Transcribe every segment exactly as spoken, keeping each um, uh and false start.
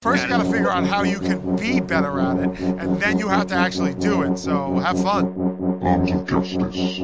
First, you got to figure out how you can be better at it, and then you have to actually do it. So have fun. Arms of justice.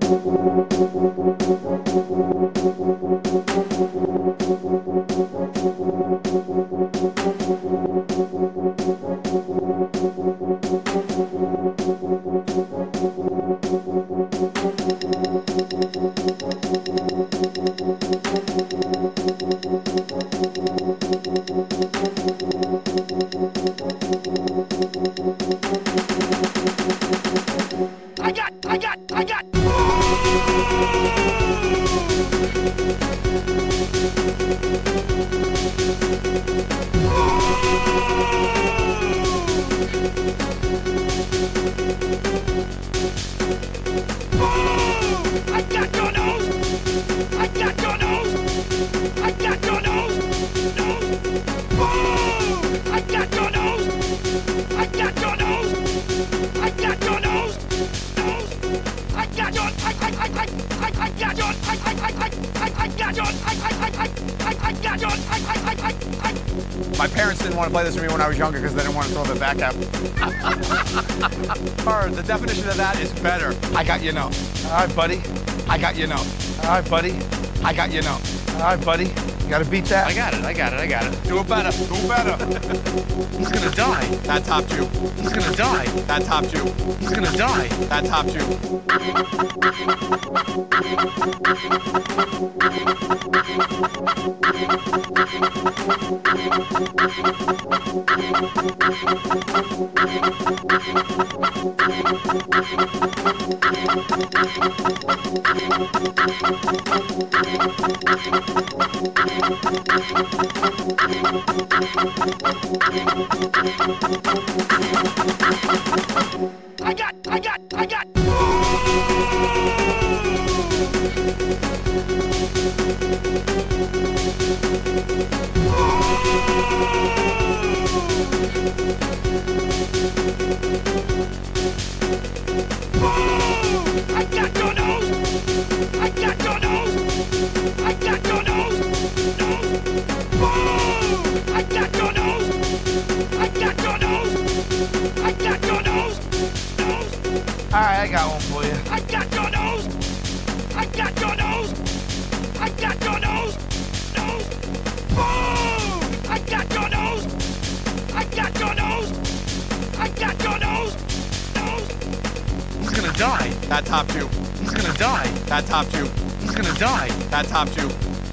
I got, I got, I got. I got your nose. I got your nose. I got your nose. Nose. I got your nose. I got your nose. I got your nose. Nose. I got your. I I I I I I got your. I I I I I I got your. I I I I I I got your. I I I I I. My parents didn't want to play this with me when I was younger because they didn't want to throw their back at me. Or the definition of that is better. I got you know. All right, buddy. I got you know. All right, buddy. I got you know. All right, buddy. You gotta beat that. I got it. I got it. I got it. Do it better. Do it better. He's gonna die. That top two. He's gonna die. That top two. He's gonna die. That top two. I got, I got, I got. I got your nose. I got your nose. I got your nose. Nose. I got your nose. I got your nose. I got your nose. Nose. All right, I got one for you. I got your nose. I got your nose. I got your nose. Nose. I got your nose. I got your nose. I got your nose. Nose. He's gonna die. That top two. He's gonna die. That top two. He's gonna die. That top two.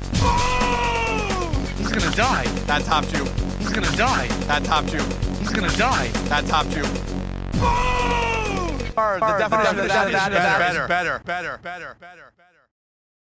He's gonna die. That top two. He's gonna die. That top two. He's gonna die. That top two. Or the definition of that is better. Better. Better. Better. Better.